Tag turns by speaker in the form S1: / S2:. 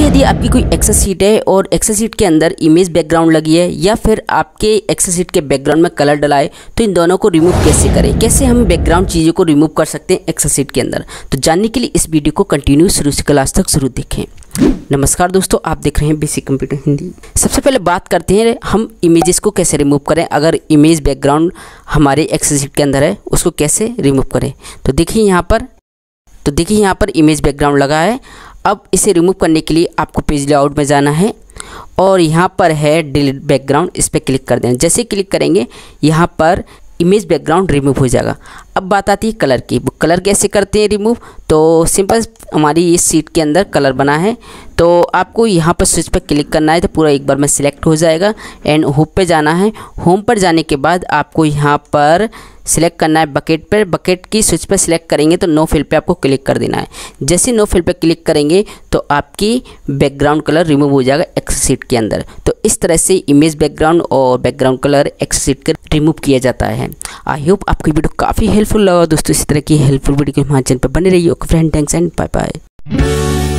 S1: यदि आपकी कोई एक्सेल शीट है और एक्सेल शीट के अंदर इमेज बैकग्राउंड लगी है या फिर आपके एक्सेल शीट के बैकग्राउंड में कलर डला है, तो इन दोनों को रिमूव कैसे करें, कैसे हम बैकग्राउंड चीज़ों को रिमूव कर सकते हैं एक्सेल शीट के अंदर, तो जानने के लिए इस वीडियो को कंटिन्यू शुरू से क्लास तक जरूर देखें। नमस्कार दोस्तों, आप देख रहे हैं बेसिक कंप्यूटर हिंदी। सबसे पहले बात करते हैं हम इमेजेस को कैसे रिमूव करें। अगर इमेज बैकग्राउंड हमारे एक्सेल शीट के अंदर है उसको कैसे रिमूव करें। तो देखिए यहाँ पर इमेज बैकग्राउंड लगा है। अब इसे रिमूव करने के लिए आपको पेज लेआउट में जाना है और यहाँ पर है डिलीट बैकग्राउंड, इस पर क्लिक कर देना। जैसे क्लिक करेंगे यहाँ पर इमेज बैकग्राउंड रिमूव हो जाएगा। अब बात आती है कलर की। कलर कैसे करते हैं रिमूव, तो सिंपल हमारी इस सीट के अंदर कलर बना है तो आपको यहाँ पर स्विच पर क्लिक करना है तो पूरा एक बार में सिलेक्ट हो जाएगा एंड होम पे जाना है। होम पर जाने के बाद आपको यहाँ पर सिलेक्ट करना है बकेट पर। बकेट की स्विच पर सिलेक्ट करेंगे तो नो फिल पे आपको क्लिक कर देना है। जैसे नो फिल पे क्लिक करेंगे तो आपकी बैकग्राउंड कलर रिमूव हो जाएगा एक्सेल शीट के अंदर। तो इस तरह से इमेज बैकग्राउंड और बैकग्राउंड कलर एक्सेल शीट का रिमूव किया जाता है। आई होप आपको वीडियो काफ़ी हेल्पफुल लगा दोस्तों। इसी तरह की हेल्पफुल वीडियो हमारे चैनल पर बने रहिए। Okay friend, thanks and bye bye.